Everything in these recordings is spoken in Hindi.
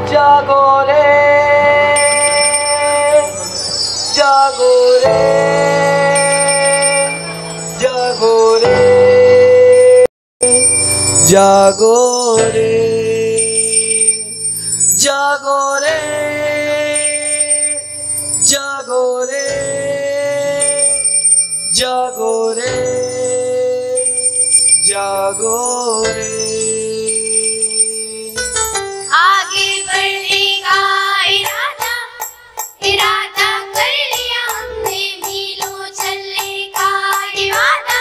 जागो रे जागो रे जागो रे जागो रे जागो रे जागो रे जागो रे जागो रे। आगे बढ़ने का इरादा इरादा कर लिया हमने, मीलों चलने का इरादा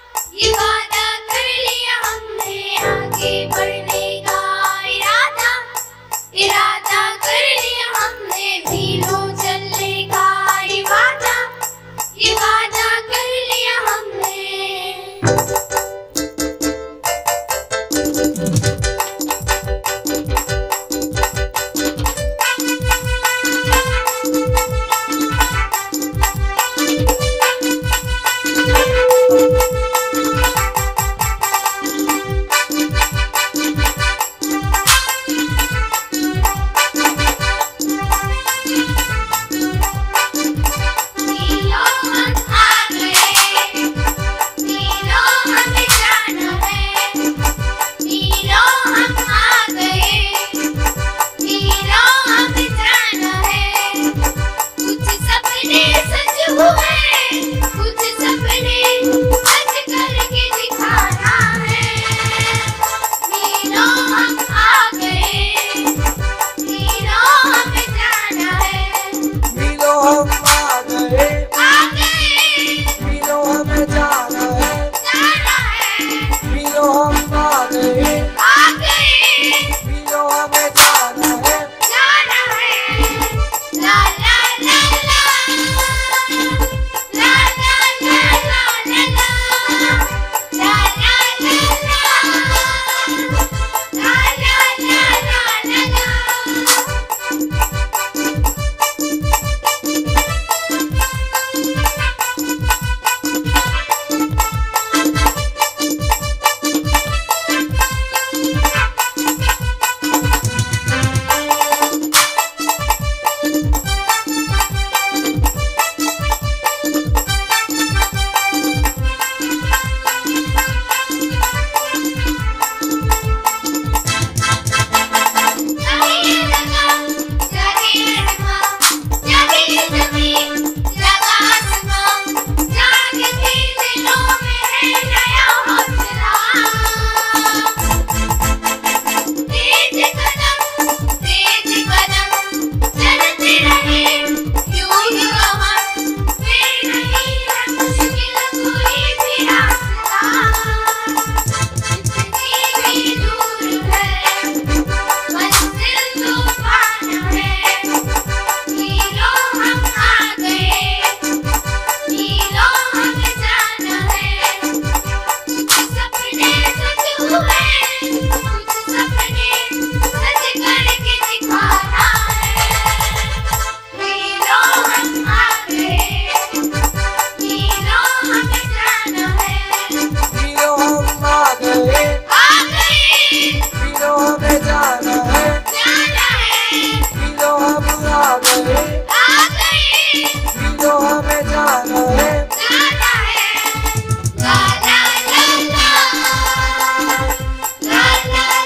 इरादा कर लिया हमने। आगे बढ़ने का इरादा इरादा कर लिया हमने, मीलों चलने का इरादा इरादा कर लिया हमने। La la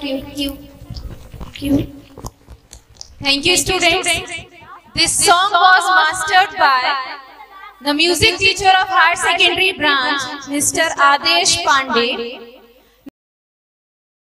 Thank you, students. This song was mastered by the music teacher of Higher Secondary Branch, Mr. Adesh Pandey.